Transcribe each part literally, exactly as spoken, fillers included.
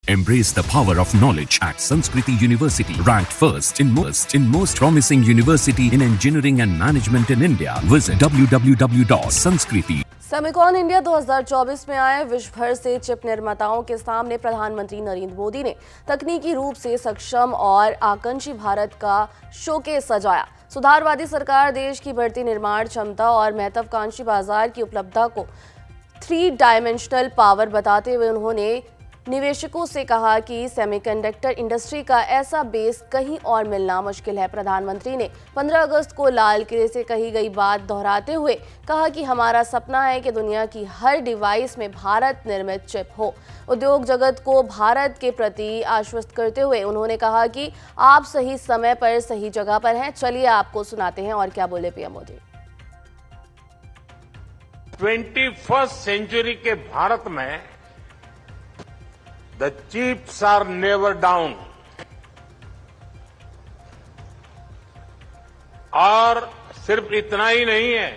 Embrace the power of knowledge at Sanskriti University, ranked first in most in most promising university in engineering and management in India. Visit w w w dot sanskriti. Semicon India दो हज़ार चौबीस में आए विश्व भर से chip निर्माताओं के सामने प्रधानमंत्री नरेंद्र मोदी ने तकनीकी रूप से सक्षम और आकांक्षी भारत का शोकेस सजाया। सुधारवादी सरकार देश की बढ़ती निर्माण क्षमता और महत्वाकांक्षी बाजार की उपलब्धता को थ्री डायमेंशनल पावर बताते हुए उन्होंने निवेशकों से कहा कि सेमीकंडक्टर इंडस्ट्री का ऐसा बेस कहीं और मिलना मुश्किल है। प्रधानमंत्री ने पंद्रह अगस्त को लाल किले से कही गई बात दोहराते हुए कहा कि हमारा सपना है कि दुनिया की हर डिवाइस में भारत निर्मित चिप हो। उद्योग जगत को भारत के प्रति आश्वस्त करते हुए उन्होंने कहा कि आप सही समय पर सही जगह पर हैं। चलिए आपको सुनाते हैं और क्या बोले PM Modi. Twenty first century के भारत में The chips are never down. और सिर्फ इतना ही नहीं है,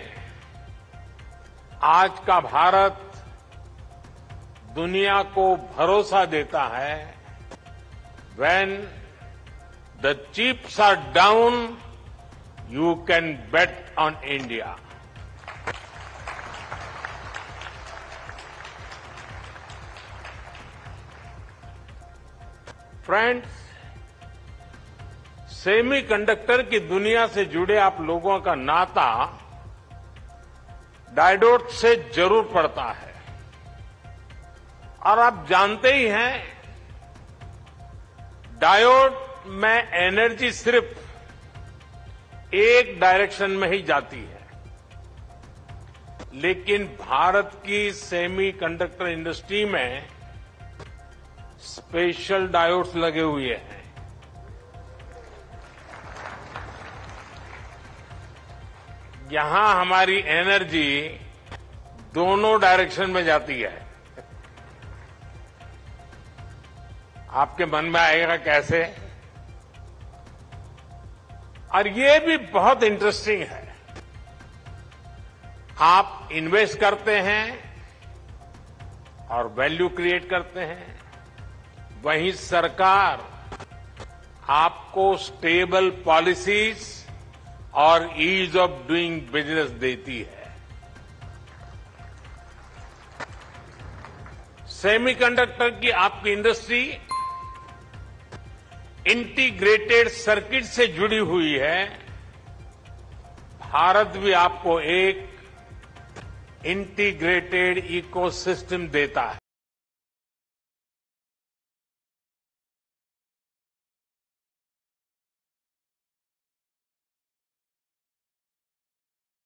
आज का भारत दुनिया को भरोसा देता है, when the chips are down, you can bet on India. Friends, semiconductor की दुनिया से जुड़े आप लोगों का नाता डायोड से जरूर पड़ता है और आप जानते ही हैं, डायोड में एनर्जी सिर्फ एक डायरेक्शन में ही जाती है, लेकिन भारत की सेमीकंडक्टर इंडस्ट्री में स्पेशल डायोड्स लगे हुए हैं। यहां हमारी एनर्जी दोनों डायरेक्शन में जाती है। आपके मन में आएगा कैसे? और ये भी बहुत इंटरेस्टिंग है। आप इन्वेस्ट करते हैं और वैल्यू क्रिएट करते हैं, वहीं सरकार आपको स्टेबल पॉलिसीज और ईज ऑफ डूइंग बिजनेस देती है। सेमीकंडक्टर की आपकी इंडस्ट्री इंटीग्रेटेड सर्किट से जुड़ी हुई है। भारत भी आपको एक इंटीग्रेटेड इकोसिस्टम देता है।